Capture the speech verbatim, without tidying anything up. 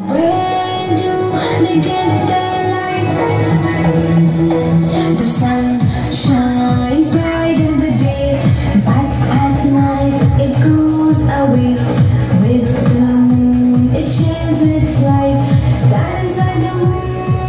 Where do they get their light? The sun shines bright in the day, but at night it goes away. With the moon it shares its light. That is why the moon